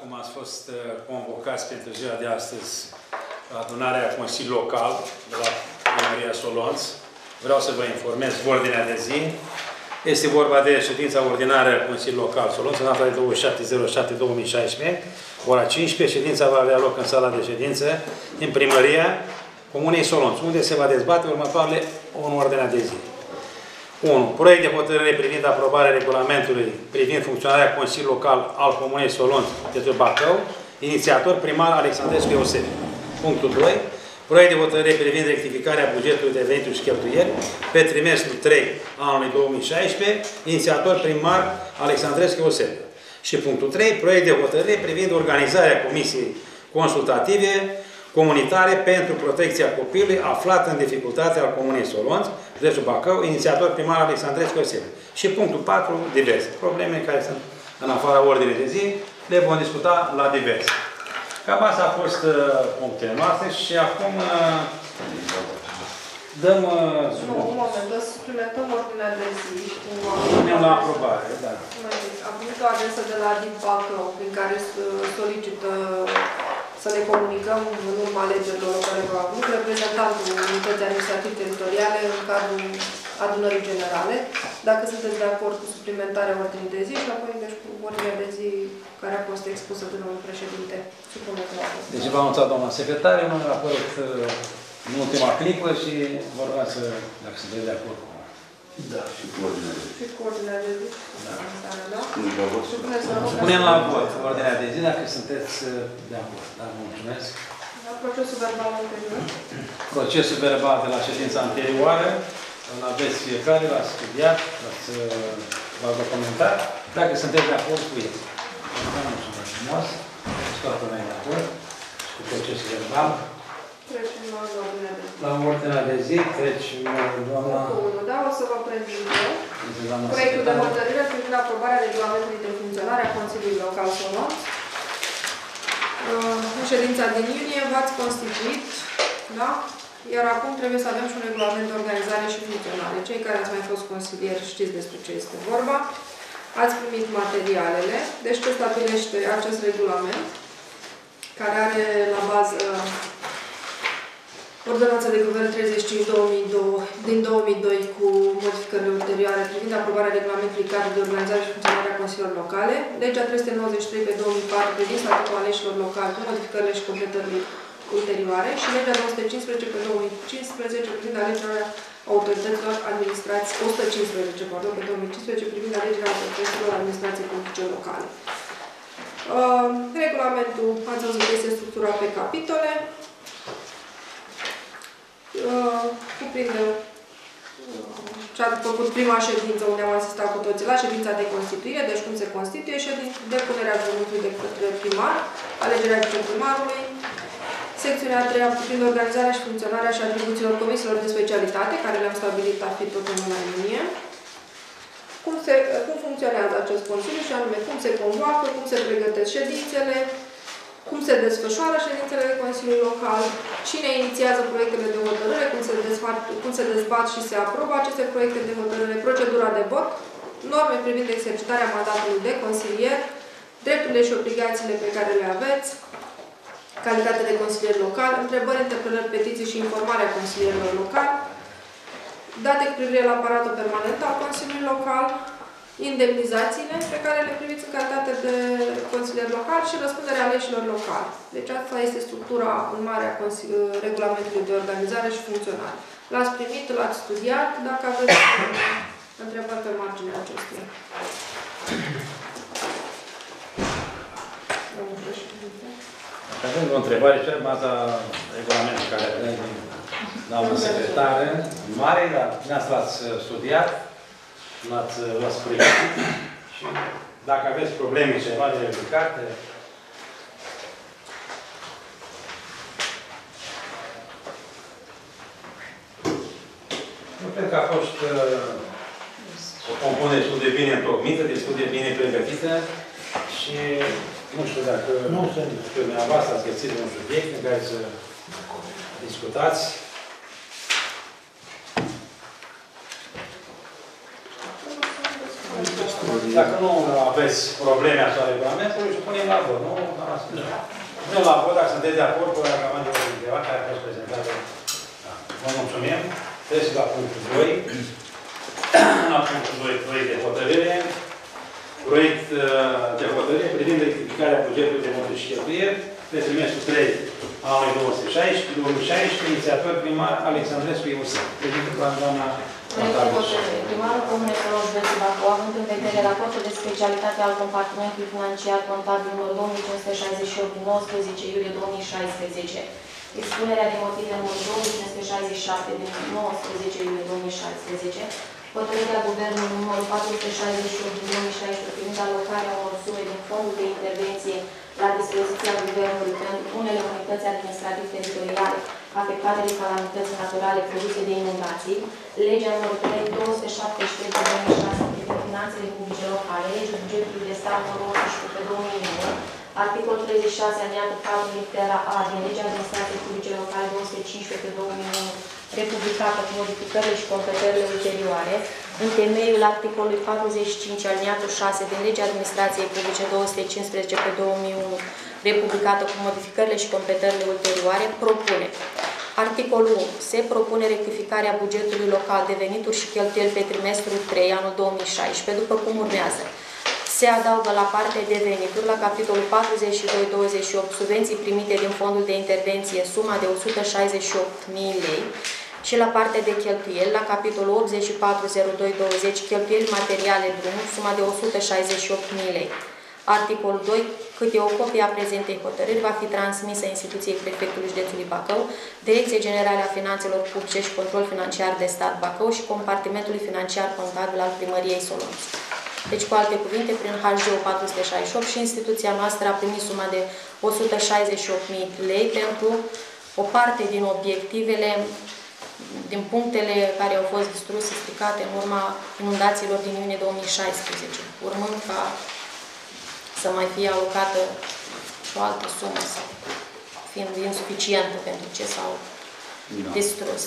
cum ați fost convocați pentru ziua de astăzi la adunarea Consiliului Local de la Primăria Solonț, vreau să vă informez ordinea de zi. Este vorba de ședința ordinară a Consiliului Local Solonț, în data de 27.07.2016, ora 15. Ședința va avea loc în sala de ședință din Primăria Comunei Solonț, unde se va dezbate următoarele în ordinea de zi. 1. Proiect de hotărâre privind aprobarea regulamentului privind funcționarea Consiliului Local al Comunei Solonț de Bacău, inițiator primar Alexandrescu Iosif. Punctul 2. Proiect de hotărâre privind rectificarea bugetului de venituri și cheltuieli pe trimestrul 3 anului 2016, inițiator primar Alexandrescu Iosif. Și punctul 3. Proiect de hotărâre privind organizarea Comisiei Consultative Comunitare pentru protecția copilului aflat în dificultate al Comunei Solonț, județul Bacău, inițiator primar Alexandrescu Iosif. Și punctul 4, diverse. Probleme care sunt în afara ordinii de zi, le vom discuta la diverse. Cam asta a fost punctele noastre și acum dăm... Nu, un moment, o suplimentăm ordinea de zi. Punem la aprobare, da. Am primit o adresă de la DIP Bacău, prin care solicită să le comunicăm în urma alegerilor care va avut reprezentantul Unității Administrative Teritoriale în cadrul adunării generale. Dacă sunteți de acord cu suplimentarea ordinii de zi și apoi deci cu ordinea de zi care a fost expusă de domnul președinte. Supuneți la vot. Deci v-a anunțat doamna secretară, nu a apărut în ultima clipă și vă rog să, dacă sunteți de acord cu... Da, și cu ordinea de zi. Și cu ordinea de zi. Da. Punem la vot ordinea de zi dacă sunteți de acord. Da, mulțumesc. La procesul verbal anterior. Procesul verbal de la ședința anterioară, îl aveți fiecare, l-ați studiat, l-ați documentat, dacă sunteți de acord cu el. Mulțumesc frumos, toată lumea de acord cu procesul verbal. Trecem la ordinea de zi. La ordinea de zi, trecem doamna... Da, o să vă prezint eu. Proiectul de hotărâre privind aprobarea regulamentului de funcționare a Consiliului Local Solonț. În ședința din iunie v-ați constituit, da? Iar acum trebuie să avem și un regulament de organizare și funcționare. Cei care ați mai fost consilieri știți despre ce este vorba. Ați primit materialele. Deci ce stabilește acest regulament, care are la bază Ordonanța de Guvern 35 din 2002 cu modificările ulterioare privind aprobarea regulamentului cadru de organizare și funcționare a Consiliilor Locale, legea 393 pe 2004 privind statutul aleșilor locali cu modificările și completările ulterioare și legea 215 pe 2015 privind alegerea autorităților administrației 115 pe 2015 privind alegerea autorităților administrației publice locale. Regulamentul, ați văzut, este structurat pe capitole. Cuprinde ce a făcut prima ședință unde am asistat cu toții la ședința de constituire, deci cum se constituie depunerea jurământului de către primar, alegerea viceprimarului, secțiunea a treia privind organizarea și funcționarea și atribuțiilor comisiilor de specialitate, care le-am stabilit a fi tot în luna iunie, cum funcționează acest consiliu și anume cum se convoacă, cum se pregătesc ședințele, cum se desfășoară ședințele de Consiliu Local, cine inițiază proiectele de hotărâre, cum se dezbat și se aprobă aceste proiecte de hotărâre, procedura de vot, norme privind exercitarea mandatului de consilier, drepturile și obligațiile pe care le aveți, calitate de consilier local, întrebări, interpelări, petiții și informarea consilierilor locali, date cu privire la aparatul permanent al Consiliului Local, indemnizațiile pe care le priviți în calitate de consilier local și răspunderea aleșilor locali. Deci asta este structura în mare a regulamentului de organizare și funcționare. L-ați primit, l-ați studiat, dacă aveți întrebări pe marginea acestuia. Dacă avem o întrebare, ce urmează regulamentul care avem din doamna secretară, mare, dar dumneavoastră l-ați studiat, l-ați pregătit și dacă aveți probleme ceva de ridicat, eu cred că a fost o compunere destul de bine întocmită, destul de bine pregătită și nu știu dacă dumneavoastră ați găsit un subiect în care să discutați. Dacă nu aveți probleme asupra regulamentului, și punem la vot, nu? Punem la vot, dacă sunteți de acord cu regulamentul de undeva care a fost prezentat. Vă mulțumim. Trecem la punctul 2. La punctul 2, proiect de hotărâre. Proiect de hotărâre privind rectificarea bugetului de venituri și cheltuieli pe trimestrul 3 anului 2016, inițiator primar Alexandrescu Iusă. Președinte, doamna Primarul Comunei Coloș Bății Bacău, având în vedere raportul de specialitate al compartimentului financiar contabil numărul 2568 din 19 iulie 2016, expunerea de motive numărul 2567 din 19 iulie 2016, hotărârea Guvernului numărul 468 din 2016 privind alocarea unor sume din fondul de intervenție la dispoziția Guvernului pentru unele unități administrativ-teritoriale afectate de calamități naturale produse de inundații, legea numărul 273 din 2006 privind finanțele publice locale, legea bugetului de stat numărul 18 pe 2009, articolul 36 alineatul 4 litera A din legea administrației publice locale 215 pe 2001, republicată cu modificările și completările ulterioare, în temeiul articolului 45 aliniatul 6 din legea administrației publice 215 pe 2001, republicată cu modificările și completările ulterioare, propune. Articolul 1. Se propune rectificarea bugetului local de venituri și cheltuieli pe trimestrul 3, anul 2016, după cum urmează. Se adaugă la partea de venituri, la capitolul 4228, subvenții primite din fondul de intervenție, suma de 168.000 lei, și la partea de cheltuieli, la capitolul 840220, cheltuieli materiale drumuri, suma de 168.000 lei. Articolul 2. Câte o copie a prezentei hotărâri va fi transmisă instituției Prefectului Județului Bacău, Direcție Generală a Finanțelor Publice și Control Financiar de Stat Bacău și Compartimentului Financiar Contabil al Primăriei Solonț. Deci, cu alte cuvinte, prin HGO 468 și instituția noastră a primit suma de 168.000 lei pentru o parte din obiectivele, din punctele care au fost distruse, stricate în urma inundațiilor din iunie 2016, urmând ca să mai fie alocată și o altă sumă, sau fiind insuficientă pentru ce s-au distrus.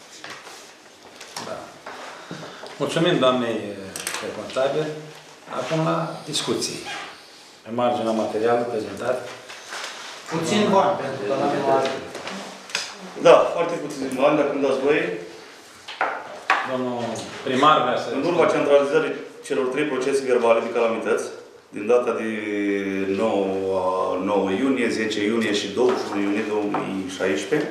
Da. Mulțumim, doamnei contabil. Acum la discuții. Pe marginea materialului prezentat. Puțin bani pentru doamna. Da, foarte puțin bani, dacă îmi dați voie. Domnul primar vrea să... În urma centralizării celor 3 procese verbale de calamități, din data de 9 iunie, 10 iunie și 21 iunie 2016,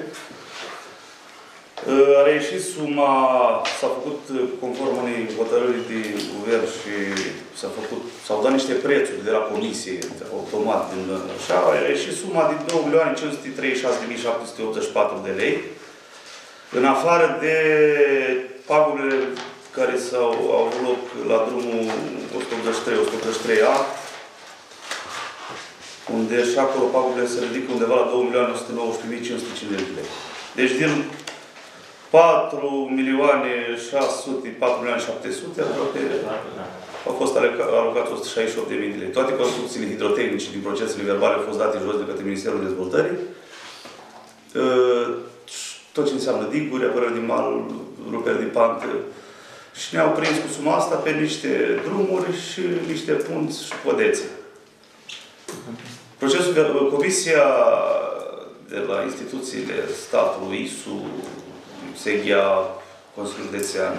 a reieșit suma, s-a făcut conform unei hotărâri de guvern și s-au dat niște prețuri de la comisie, automat, din așa, a reieșit suma de 2.536.784 de lei, în afară de pagurile care au avut loc la drumul 183-183A, unde și acolo pagurile se ridică undeva la 2.119.550 de lei. Deci din 4.600.000, 4.700.000, aproape au fost alocați 168.000 de lei. Toate construcțiile hidrotehnice din procesele verbale au fost date jos de către Ministerul Dezvoltării. Tot ce înseamnă diguri, apărări de mal, ruperi de pantă. Și ne-au prins cu suma asta pe niște drumuri și niște punți și podețe. Comisia de la instituțiile statului, ISU, SEGHIA, Consiliul Județean,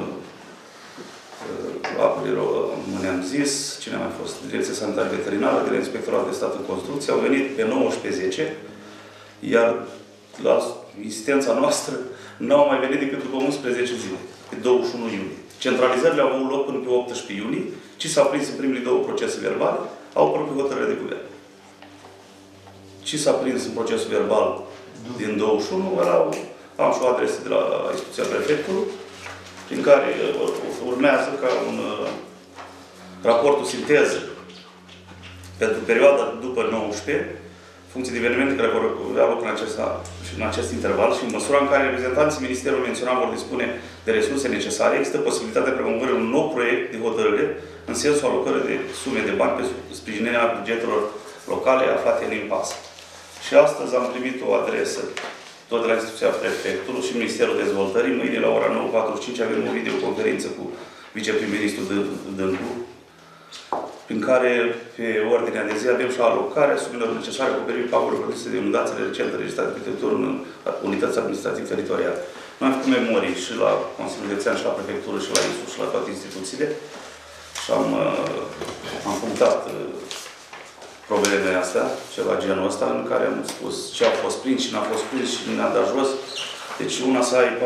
apele ne-am zis, cine a mai fost? Direcția Sanitară Veterinară, de la Inspectoratul de Stat în Construcție, au venit pe 19-10, iar la insistența noastră n-au mai venit decât după 11 zile, pe 21 iunie. Centralizările au avut loc până pe 18 iunie, ci s-a prins în primele 2 procese verbale, au apărut pe hotărâre de guvern. Ce s-a prins în procesul verbal din 21, am și o adresă de la instituția prefectului, prin care urmează ca un raportul sinteză pentru perioada după 19, funcție de evenimente care vor avea loc în acest interval și în măsura în care reprezentanții Ministerului menționat vor dispune de resurse necesare, există posibilitatea promovării un nou proiect de hotărâre în sensul alocării de sume de bani pe sprijinirea bugetelor locale aflate în impas. Și astăzi am primit o adresă tot de la instituția prefectului și Ministerul Dezvoltării. Mâine la ora 9:45 avem o videoconferință cu viceprim-ministrul Dâncu, prin care pe ordinea de zi avem și alocarea sumelor necesare acoperirii pagurilor produse de inundațiile recente registrate pe teritoriul unității administrative teritoriale. Noi am făcut memorii și la Consiliul Județean, și la Prefectură, și la ISU, și la toate instituțiile și am punctat problemele astea, ceva genul ăsta, în care am spus ce a fost prins, și n-a fost prins, și ne-a dat jos. Deci una să ai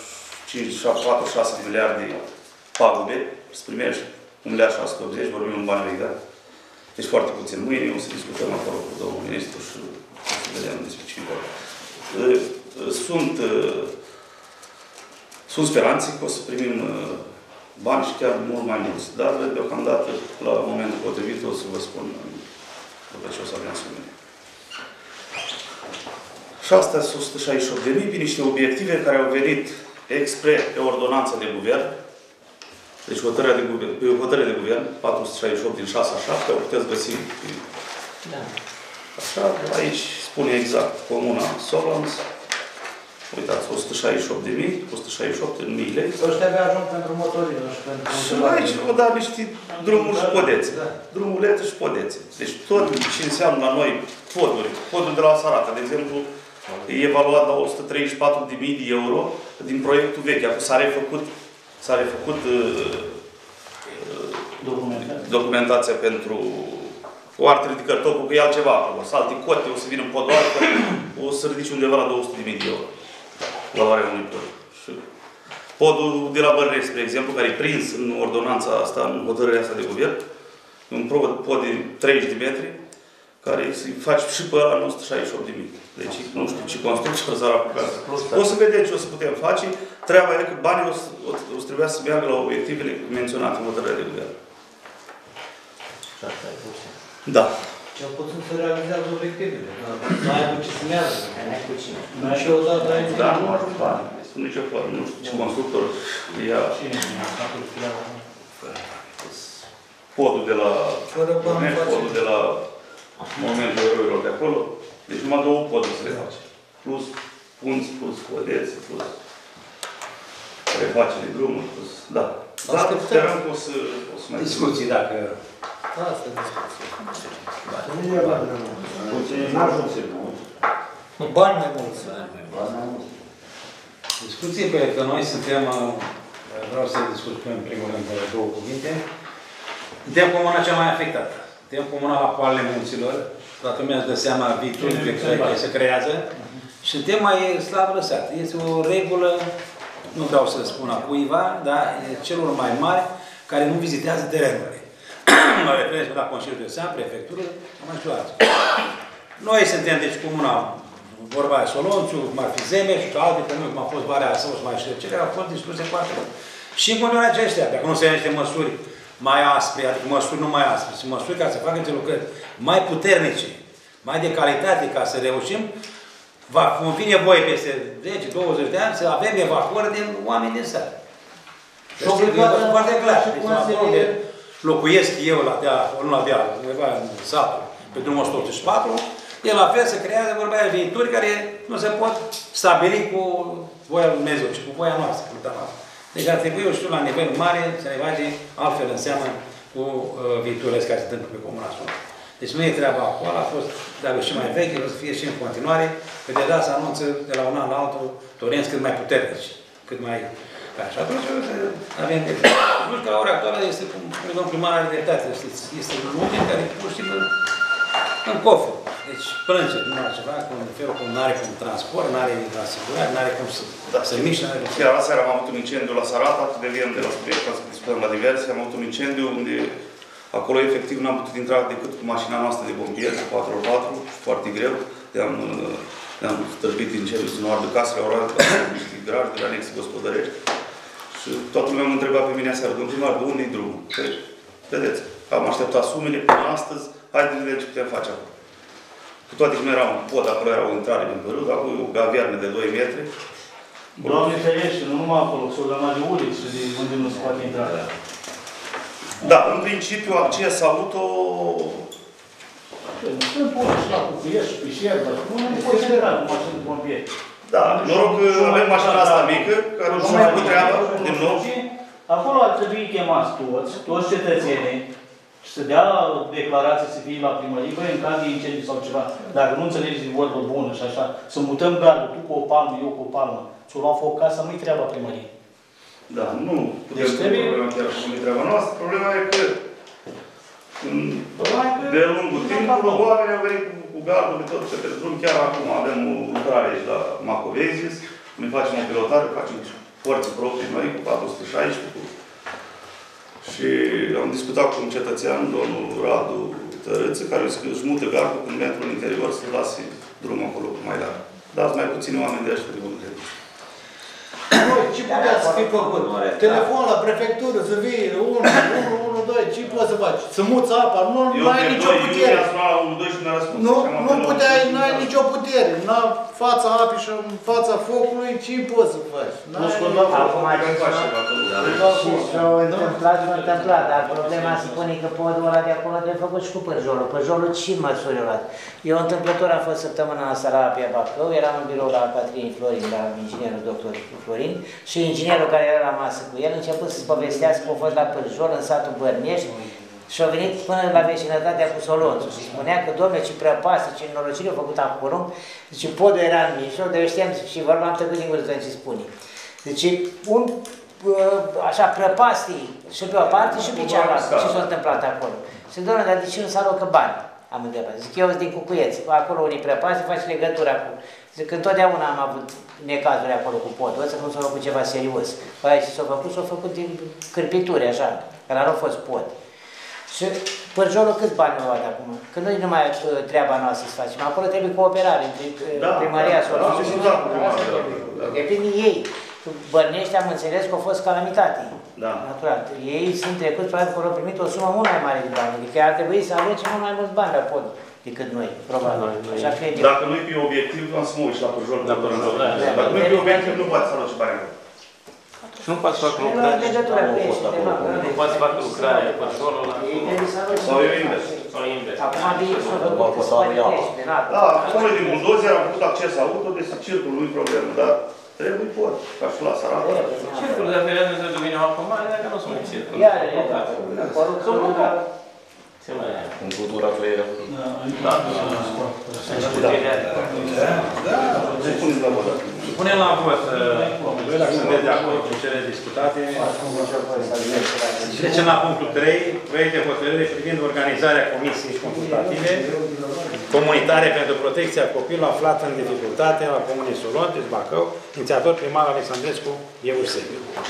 46 de miliarde pagube, să primești 1.680.000, vorbim în bani vechi, da? Deci foarte puțin. Mâine o să discutăm acolo cu domnul ministru și o să vedem despre ce vorba. Sunt speranțe că o să primim bani și chiar mult mai mulți. Dar, deocamdată, la momentul potrivit, o să vă spun după ce o să avem sumele. Și astea sunt 168.000, pe niște obiective care au venit expre pe ordonanță de guvern. Deci hotărâre de guvern, 468 din 6/7, o puteți găsi. Da. Așa, aici spune exact Comuna Solans. Uitați, 168.000, 168.000 lei. Ăștia abia ajung pentru motorină și pentru... Și aici vă da niște drumuri și podețe. Drumulețe și podețe. Deci tot ce înseamnă la noi podul de la Sarata, de exemplu, e evaluat la 134.000 de euro din proiectul vechi. Acum s-a refăcut documentația pentru o artă ridicări, tocul că e altceva acolo. Salte cote, o să vină în podoară, o să ridice undeva la 200.000 de euro. Valoarea unui pod. Și podul de la Bărrești, spre exemplu, care e prins în ordonanța asta, în hotărârea asta de guvern, un pod de 30 de metri, care se face și pe ăla în 168.000. Deci, nu știu ce construcție o să apucat. O să vedem ce o să putem face. Treaba e că banii o să trebuia să meargă la obiectivele menționate în hotărârea de guvern. Da. Cel puțin să realizează obiectivele. Nu ai cu ce să meargă. Nu ai și o dată aici. Da, nu ajung bani. Sunt nicio formă. Nu știu ce constructor ia. Podul de la... Podul de la Monumentul Eroilor de acolo. Deci numai 2 poduri să le face. Plus punți, plus podețe, plus refacere de drumuri, plus... Da. Dar sperăm că o să mai... Discuții, dacă... Asta e discuție. Bani mai mulți. Discuții pe că noi suntem, vreau să discutăm în primul rând de 2 cuvinte. Suntem comuna cea mai afectată. Suntem comuna la poalele munților. Toată lumea își dă seama viitorul care se creează. Și suntem mai slab lăsat. Este o regulă, nu vreau să spun a cuiva, dar celor mai mari care nu vizitează terenurile. Mă referesc la Consiliul Județean, Prefectură, mai știu alții. Noi suntem, deci, comuna, vorba aia Solonțu, cum ar fi Zemeș și alte comuni, cum a fost Valea Său și mai știu ce, care au fost discuse cu atât. Și în continuare aceștia, dacă nu se ia niște măsuri mai aspre, adică măsuri nu mai aspre, ci măsuri ca să facă niște lucrări mai puternice, mai de calitate, ca să reușim, vom fi nevoie peste 10-20 de ani să avem evacuări din oameni din sat. Și foarte clar. Deci, locuiesc eu la deal, la deal, undeva în satul, pe drumul 184, el la fel se creează vorba aia viituri care nu se pot stabili cu voia lui Dumnezeu, ci cu voia noastră, cu noastră. Deci ar trebui, eu știu, la nivel mare, să ne bage altfel în seamă cu viiturile care se întâmplă pe comuna Solonțu. Deci nu e treaba acolo, a fost dar și mai vechi, o să fie și în continuare, că deja se anunță de la un an la altul torenți cât mai puternici, cât mai... Și atunci avem de nu că la ora actuală este, cum domnul primar are dreptate, este un moment care pur și simplu în cofre. Deci plânge, nu are ceva, cum în felul cum nu are cum transport, nu are asigurare, nu are cum să miște, nu are cum... Chiar aseară am avut un incendiu la Sarata, deviem de la subiect, ca să discutăm la diverse, am avut un incendiu unde acolo efectiv n-am putut intra decât cu mașina noastră de pompieri, cu 4x4, foarte greu. Ne-am stârpit incendiu să nu ardă casele, au ardă niște garaje de anexe gospodărești. Și toată lumea mă întreba pe mine aseară, domnul primar, de unde-i drumul? Păi, vedeți, am așteptat sumele până astăzi, haideți să vedem ce putem face acolo. Cu toate că nu era un pod, acolo era o intrare din părut, acolo o gaviarnă de 2 metri. Doamne ferește, nu numai acolo, s-o lăma de uliți de unde nu se poate intra. Da, în principiu, acces auto... Nu sunt poți la Cucuiești și Pișerba, nu poți intra cu mașini de pompieri. Da, noroc că avem mașina asta mică, care nu și-a făcut treaba, din nou. Acolo ar trebui chemați toți cetățenii, și să dea declarație să fie la primărie, băi, în caz de incendiu sau ceva, dacă nu înțelegi din vorbă bună și așa, să mutăm gardul, tu cu o palmă, eu cu o palmă, ți-o lua foc casa, nu-i treaba primăriei. Da, nu putem Deci trebuie... problema chiar și nu-i treaba noastră. Problema e că de lungul timpului, oamenii au venit cu gardul de tot pe drum. Chiar acum avem o lucrare aici la Macovezis, ne facem o pilotare, facem forțe proprii noi cu 416. Și am discutat cu un cetățean, domnul Radu Tărâță, care își mută gardul când merg în interior să lase drumul acolo mai larg. Dar sunt mai puțini oameni de ăștia de unde. Ce putea să fie făcut? Telefon la prefectură, să vii, 112, ce poți să faci? Să muți apa, nu ai nicio putere. Nu puteai, nu ai nicio putere. În fața apii și în fața focului, ce poți să faci? Acum s-a întâmplat, dar problema se pune că podul ăla de acolo trebuie făcut și cu părjolul. Părjolul ce măsuri o luat? Eu întâmplător am fost săptămâna asta la Apia Bacău, eram în birou la Catrin Florin, la inginerul doctor Florin, și inginerul care era la masă cu el a început să-ți povestească că a fost la Pârjol, în satul Bărnești, și a venit până la vecinătatea cu Solonțu și spunea că, domnule, ce prăpastă, ce norocire a făcut acolo, zice, podul era în mijloc, de știam și vorba am tăcut din gură ce spune. Deci, așa, prăpastii și pe o parte și pe cealaltă, ce s-a întâmplat acolo. Și domnule, dar de ce nu s-a alocă bani? Am întrebat. Zic, eu sunt din Cucuieți, acolo unii prăpastii, faci legătura cu... Zic, întotdeauna am avut necazuri acolo cu podul ăsta, nu s-a făcut ceva serios. Păi ce s-a făcut din cârpituri, așa, care nu a fost pod. Și Părjolul câți bani au luat acum? Că nu e numai treaba noastră să facem. Acolo trebuie cooperare între primăria Solonțu și depinde ei. Bărnești am înțeles că a fost calamitate. Da. Natural. Ei sunt trecuți, probabil că au primit o sumă mult mai mare de bani. Adică ar trebui să aloce mult mai mulți bani la pod decât noi, probabil. Așa cred eu. Dacă nu-i pe obiectiv, am să mă uit la Părjol. Dacă nu-i pe obiectiv, nu poate să aloce bani. Și nu poate să facă lucrare. Nu poate să facă lucrare pe Părjolul ăla. Sau eu invers. Sau invers. Acum viitorul făcut să părătește. Da, acolo din buldozer am făcut acces auto, deci circul nu-i problemă, dar trebuie pot, ca și la Sărata. Circulul de aferează să devine o apă mare, dacă nu sunt mai circul. Iar, Se mai ia. În cultura foieră. Da. Punem la vot. Sunteți de acord cu cele discutate? Trecem la punctul 3. Proiect de hotărâre privind organizarea comisiei consultative comunitare pentru protecția copilului aflat în dificultate la Comunii Solonțu, Bacău, inițiator primar Alexandrescu Ieusei.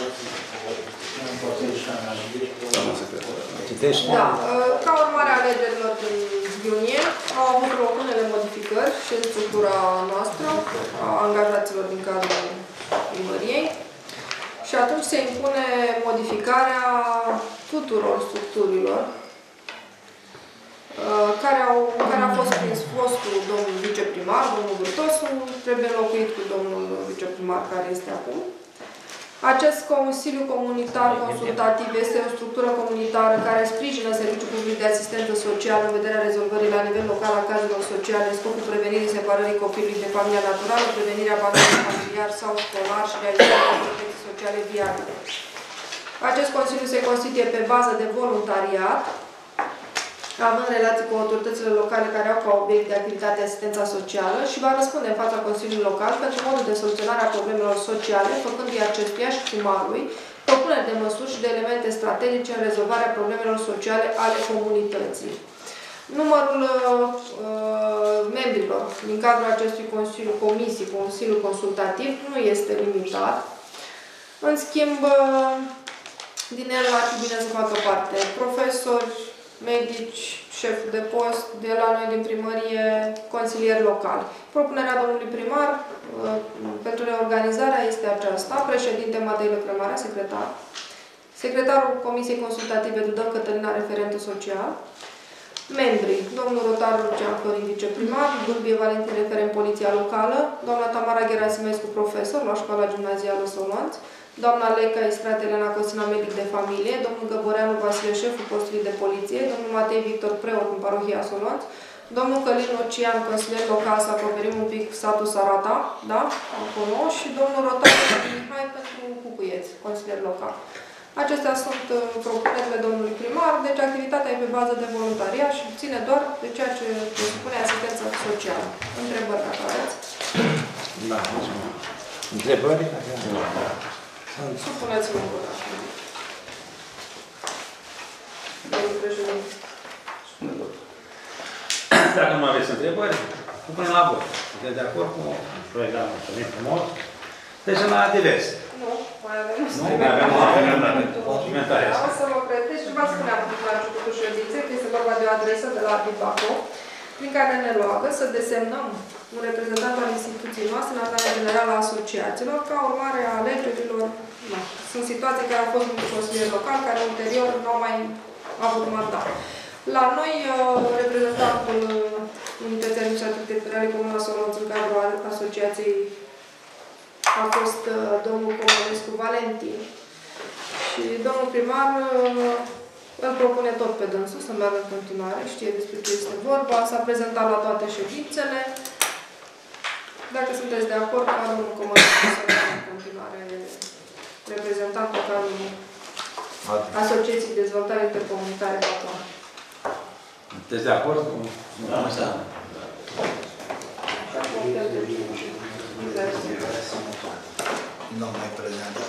Da, ca urmare a alegerilor din iunie, au avut loc unele modificări și în structura noastră, a angajaților din cadrul primăriei. Și atunci se impune modificarea tuturor structurilor care a fost prins fostul domnul viceprimar, domnul Vârtosu, trebuie înlocuit cu domnul viceprimar care este acum. Acest Consiliu Comunitar Consultativ este o structură comunitară care sprijină Serviciul Public de Asistență Socială în vederea rezolvării la nivel local a cazurilor sociale în scopul prevenirii separării copilului de familia naturală, prevenirea abandonului familiar sau școlar și realizarea protecției sociale viabile. Acest Consiliu se constituie pe bază de voluntariat, având relații cu autoritățile locale care au ca obiect de activitate asistența socială și va răspunde în fața Consiliului Local pentru modul de soluționare a problemelor sociale, făcându-i acestuia și primarului propuneri de măsuri și de elemente strategice în rezolvarea problemelor sociale ale comunității. Numărul membrilor din cadrul acestui Consiliu Consultativ nu este limitat. În schimb, din el ar fi bine să facă parte profesori, medici, șef de post, de la noi din primărie, consilieri locali. Propunerea domnului primar pentru reorganizarea este aceasta. Președinte Matei Lăcrămarea, secretar. Secretarul Comisiei Consultative Dudău Cătălina, referentă social. Membrii, domnul Rotar Lucian Florin, viceprimar, Durbie Valentin, referent Poliția Locală, doamna Tamara Gerasimescu, profesor la Școala Gimnazială Solonț, doamna Leica Istrat Elena Cosina, medic de familie, domnul Găboreanu Vasile, șeful postului de poliție, domnul Matei Victor, preot în parohia Solonț, domnul Călin Ocean, consilier local, să acoperim un pic satul Sărata, da? Acolo, și domnul Rotar Mihai pentru Cucuieți, consilier local. Acestea sunt propunerile domnului primar, deci activitatea e pe bază de voluntariat și ține doar de ceea ce presupune asistența socială. Întrebări dacă aveți? Da, întrebări? Supuneți-vă în vot. Domnul președinte. Dacă nu aveți întrebări, punem la vot. Sunteți de acord cu proiectul mulțumit frumos? Trecem la diverse. Nu, mai avem suplimentare. O să vă pretez și vă spuneam la începutul ședinței că este vorba de o adresă de la Bibaco, prin care ne roagă să desemnăm un reprezentant al instituției noastre în adunarea generală a asociațiilor, ca urmare a alegerilor. Sunt situații care au fost în consilier local, care ulterior nu au mai avut mandat. La noi, reprezentantul Unității Administrative Teritoriale Comuna Solonț în cadrul asociației a fost domnul Comănescu Valentin. Și domnul primar îl propune tot pe dânsul să meargă în continuare, știe despre ce este vorba, s-a prezentat la toate ședințele. Dacă sunteți de acord, ca domnul Comănescu să meargă în continuare reprezentantul cadrul Asociației de Dezvoltare Intercomunitare Bacău. Sunteți de acord? Da. Nu mai prezentat.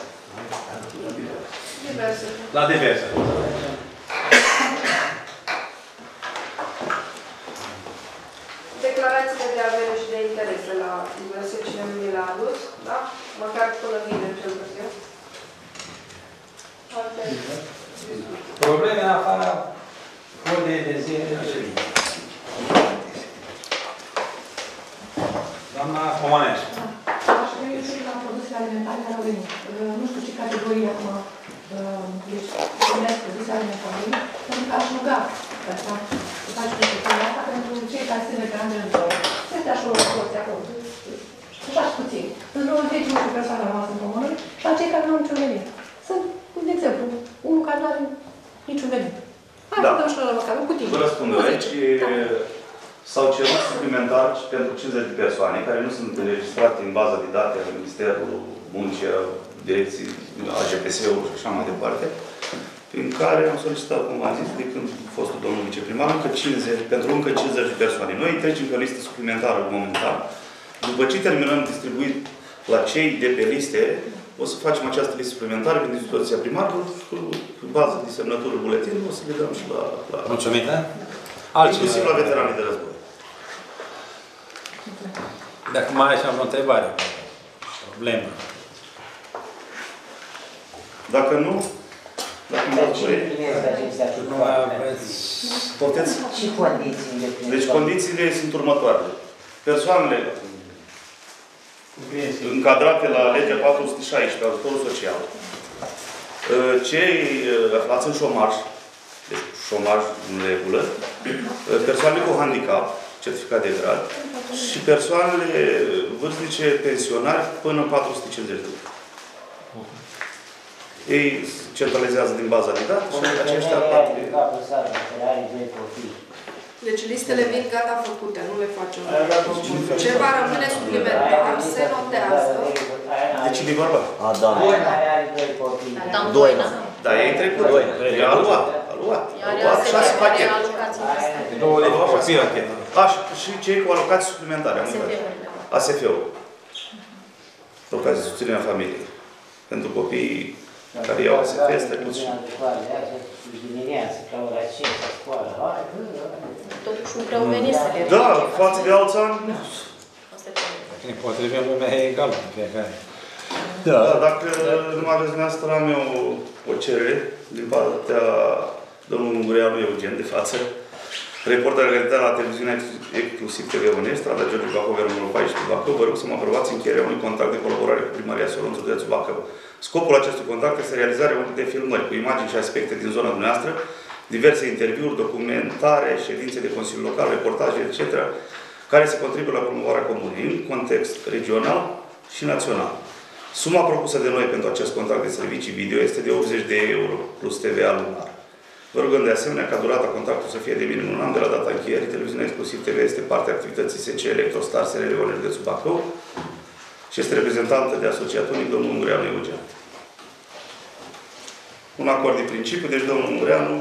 La diverse. Declarațiile de avere și de interese la diverse cine nu mi le-a adus, da? Măcar până vineri cel târziu. Probleme în afara ordinii de zi de ședință. Doamna Comănescu. Aș vrea să la produsele alimentare care au venit. Nu știu ce categorie acum primesc produse alimentare, pentru că aș ruga să faci chestiunea asta pentru cei care se reclamă în două. Este așa o proporție acolo. Așa puțin. În vreo 10 persoane rămas în comună și la cei care nu au niciun venit. Sunt, de exemplu, unul care nu are niciun venit. Hai să dăm și la măcar, cu tine. Vă răspund aici. S-au cerut suplimentar pentru 50 de persoane care nu sunt înregistrate în baza de date al Ministerului Muncii, Direcții, AGPS-ului și așa mai departe, prin care am solicitat, cum am zis, de când a fost domnul viceprimar, pentru încă 50 de persoane. Noi trecem pe o listă suplimentară momentan. După ce terminăm distribuit la cei de pe liste, o să facem această listă suplimentară prin dispoziția primarului, cu bază de semnătură buletinului, o să le dăm și la... Mulțumită. Inclusiv la veteranii de război. Dacă mai ai o întrebare, problemă. Dacă nu, dacă nu dați voie... Nu aveți... Pofteți? Și condițiile? Deci condițiile sunt următoarele. Persoanele încadrate la legea 416, ajutorul social, cei aflați în șomaj, deci șomaj în regulă, persoanele cu handicap, certificat de grad, și persoanele vârstnice pensionari până 450 de lei. Ei centralizează din baza de date și aceștia parte... Deci listele vin gata făcute, nu le facem. Ce va rămâne suplimentar se notează. De cine e vorba? Doina are 2 copii. Doina. Da, ei trecut. Doina. A luat. A luat 6 pachete. Și cei cu alocații suplimentare. ASF-ul. Alocații de susținere a familiei. Pentru copiii care iau ASF, este trecut și... Dimineața, ca ora 5, la școală. Totuși nu prea au venit să le Da, față de alți ani. Ne potrivim lumea egală în fiecare. Da, dacă nu aveți dumneavoastră, am eu o cerere din partea domnului Ungureanu Eugen de față. Reporter realitat la televiziunea exclusiv TV Unești, strada George Bacău, numărul 14 Bacău. Vă rog să mă aprobați încheierea unui contract de colaborare cu Primăria Solonț, județul Bacău. Scopul acestui contract este realizarea unei filmări cu imagini și aspecte din zona dumneavoastră, diverse interviuri, documentare, ședințe de Consiliu Local, reportaje, etc., care se contribuie la promovarea comunei în context regional și național. Suma propusă de noi pentru acest contract de servicii video este de 80 de euro plus TVA lunar. Vă rugăm de asemenea ca durata contractului să fie de minim un an de la data încheierii. Televiziunea Exclusiv TV este parte a activității SC Electrostar SRL One județul Bacău și este reprezentantă de asociat unic domnul Ungureanu Eugen. un acord de principiu, deci domnul Ungureanu,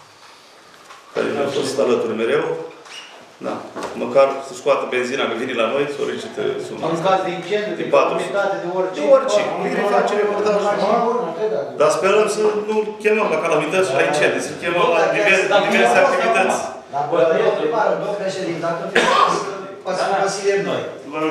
care ne-a fost alături mereu, da, măcar să scoată benzina, că vine la noi, solicită suma. În caz de incendiu, de calamitate, de orice. De orice, vine face reportaj. Dar sperăm să nu chemăm la calamități și la incendii, să chemăm la diverse activități. Domnul președinte, dacă consilieri noi.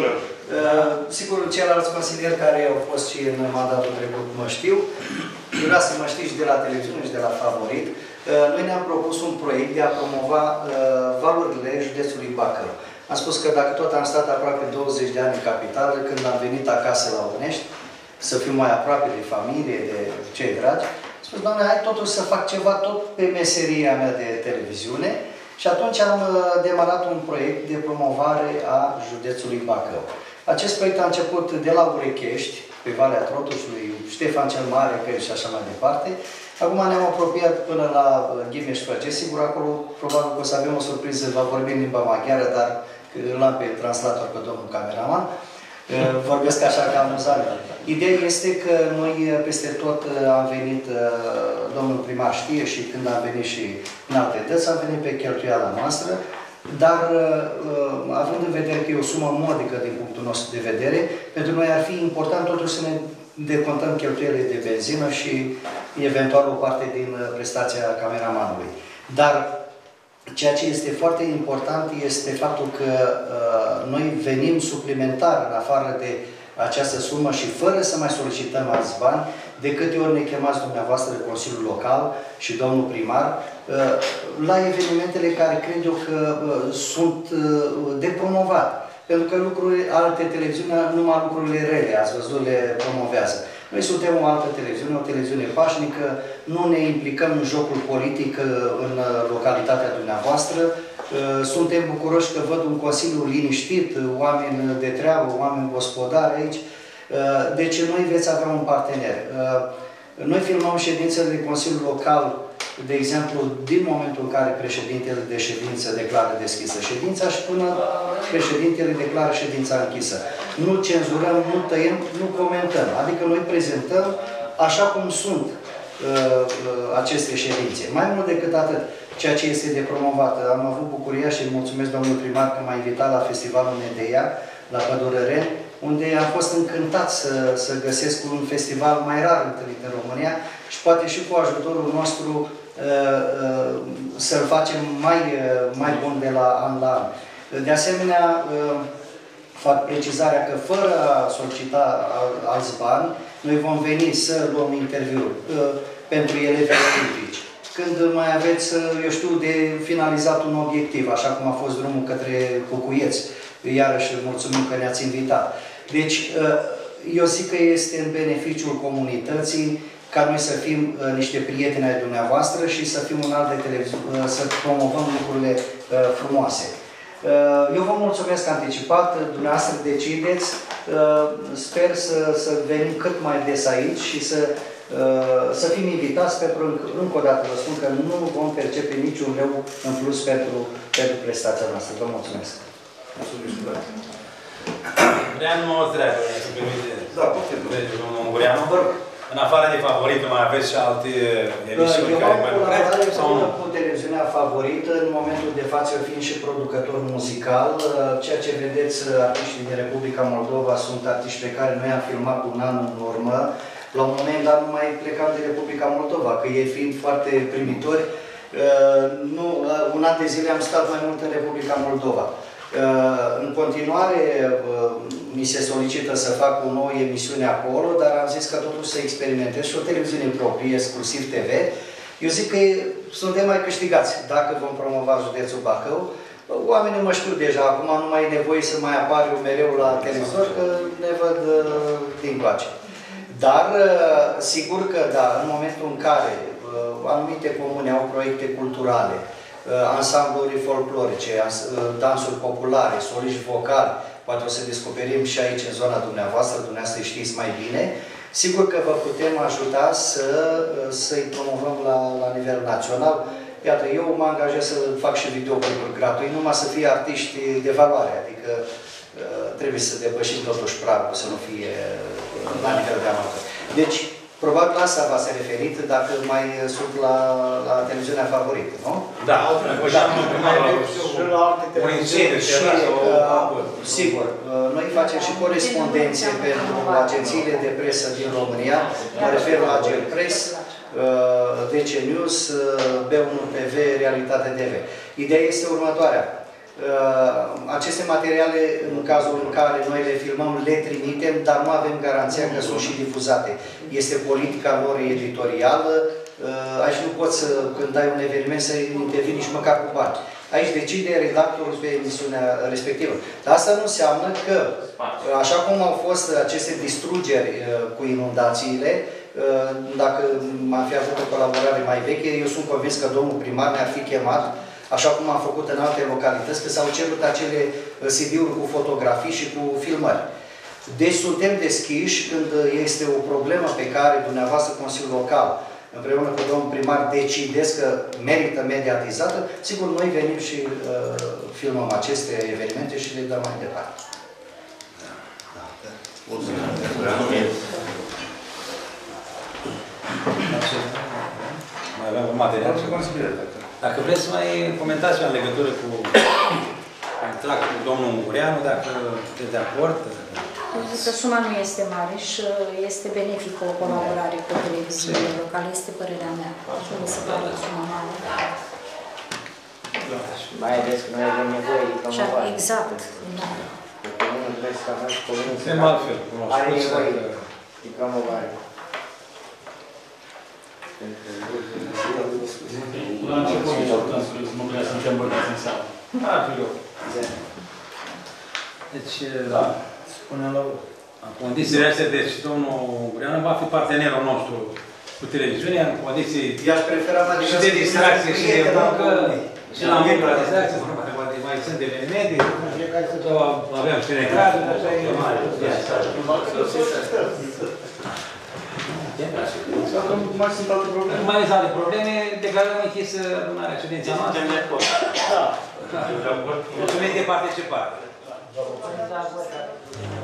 Sigur, ceilalți consilieri care au fost și în mandatul trecut mă știu. Vreau să mă știți de la televiziune și de la Favorit. Noi ne-am propus un proiect de a promova valurile județului Bacău. Am spus că dacă tot am stat aproape 20 de ani în capitală, când am venit acasă la Unești, să fiu mai aproape de familie, de cei dragi, am spus, doamne, hai totuși să fac ceva tot pe meseria mea de televiziune. Și atunci am demarat un proiect de promovare a județului Bacău. Acest proiect a început de la Urechești, pe Valea Trotușului, Ștefan cel Mare, și așa mai departe. Acum ne-am apropiat până la Ghimeș-Făge. Sigur, acolo probabil că o să avem o surpriză, va vorbi în limba maghiară, dar îl am pe translator, pe domnul cameraman. Vorbesc așa ca amuzant. Ideea este că noi peste tot am venit, domnul primar știe, și când am venit și în alte dăți, am venit pe cheltuiala noastră, dar având în vedere că e o sumă modică din punctul nostru de vedere, pentru noi ar fi important totuși să ne decontăm cheltuielile de benzină și eventual o parte din prestația cameramanului. Dar ceea ce este foarte important este faptul că noi venim suplimentar în afară de această sumă și fără să mai solicităm alți bani, de câte ori ne chemați dumneavoastră de Consiliul Local și domnul primar, la evenimentele care cred eu că sunt de promovat. Pentru că alte televiziuni, numai lucrurile rele, ați văzut, le promovează. Noi suntem o altă televiziune, o televiziune pașnică, nu ne implicăm în jocul politic în localitatea dumneavoastră. Suntem bucuroși că văd un consiliu liniștit, oameni de treabă, oameni gospodari aici. Deci noi veți avea un partener. Noi filmăm ședințele de Consiliul Local, de exemplu, din momentul în care președintele de ședință declară deschisă ședința și până președintele declară ședința închisă. Nu cenzurăm, nu tăiem, nu comentăm. Adică noi prezentăm așa cum sunt aceste ședințe. Mai mult decât atât, ceea ce este de promovat. Am avut bucuria și mulțumesc domnului primar că m-a invitat la festivalul Medea, la Pădurăren, unde am fost încântat să găsesc un festival mai rar întâlnit în România și poate și cu ajutorul nostru să-l facem mai bun de la an la an. De asemenea, fac precizarea că fără a solicita alți bani, noi vom veni să luăm interviu pentru elevii olimpici. Când mai aveți, eu știu, de finalizat un obiectiv, așa cum a fost drumul către Cucuieți, iarăși mulțumim că ne-ați invitat. Deci, eu zic că este în beneficiul comunității ca noi să fim niște prieteni ai dumneavoastră și să fim un alt de televiziune, să promovăm lucrurile frumoase. Eu vă mulțumesc anticipat, dumneavoastră decideți, sper să venim cât mai des aici și să fim invitați pentru, încă o dată vă spun că nu vom percepe niciun leu în plus pentru prestația noastră. Vă mulțumesc. Vreau o treabă, să permite. Da, putem. Domnul Ungureanu. În afară de Favorită, mai aveți și alte emisiuni care mai lucrează? Eu am cu televiziunea Favorită, în momentul de față fiind și producător muzical. Ceea ce vedeți, artiștii din Republica Moldova sunt artiști pe care noi am filmat un an în urmă. La un moment dat nu mai plecam de Republica Moldova, că ei fiind foarte primitori, un an de zile am stat mai mult în Republica Moldova. În continuare, mi se solicită să fac o nouă emisiune acolo, dar am zis că totuși să experimentez și o televiziune proprie, exclusiv TV. Eu zic că suntem mai câștigați dacă vom promova județul Bacău. Oamenii mă știu deja, acum nu mai e nevoie să mai apar eu mereu la televizor, că ne văd din coace. Dar, sigur că, da, în momentul în care anumite comune au proiecte culturale, ansambluri folclorice, dansuri populare, soliști vocali, poate o să descoperim și aici, în zona dumneavoastră, dumneavoastră știți mai bine, sigur că vă putem ajuta să-i promovăm la nivel național. Iată, eu mă angajez să fac și videoclipuri gratuit, numai să fie artiști de valoare, adică trebuie să depășim totuși pragul, să nu fie la nivel de amator. Deci, Probabil la asta v-ați referit, dacă mai sunt la televiziunea favorită, nu? Da. Sigur, noi facem și corespondențe pentru agențiile de presă din România, mă refer la Agel Press, DC News, B1 TV, Realitate TV. Ideea este următoarea. Aceste materiale, în cazul în care noi le filmăm, le trimitem, dar nu avem garanția că sunt și difuzate. Este politica lor editorială. Aici nu poți, când ai un eveniment, să intervii nici măcar cu bani. Aici decide redactorul pe emisiunea respectivă. Dar asta nu înseamnă că, așa cum au fost aceste distrugeri cu inundațiile, dacă am fi avut o colaborare mai veche, eu sunt convins că domnul primar ne-ar fi chemat, așa cum am făcut în alte localități, că s-au cerut acele CD-uri cu fotografii și cu filmări. Deci suntem deschiși când este o problemă pe care dumneavoastră, Consiliul Local, împreună cu domnul primar, decideți că merită mediatizată, sigur, noi venim și filmăm aceste evenimente și le dăm mai departe. Mai avem material? Dacă vreți să mai comentați în legătură cu contractul cu domnul Ungureanu, dacă sunteți de acord. Eu zic că suma nu este mare și este benefică o colaborare cu televiziunile locale, este părerea mea. Nu mi se pare o sumă mare. Mai ales că noi avem nevoie de promovare. Exact. Comunul trebuie să avem și comunul are nevoie de promovare. La început, mă gândeam să începem bărbați în sală. Ar fi loc. Deci, spunem la condițiile astea, deci domnul Ungureanu va fi partenerul nostru cu televiziunea, în condiții și de distracție și de muncă, și la muncă la distracție, poate mai sunt evenimente, avem și recaduri, așa e mare. Mai sunt alte probleme? Mai sunt alte probleme, declarăm închis adunarea ședința noastră. Da. Mulțumim de participare.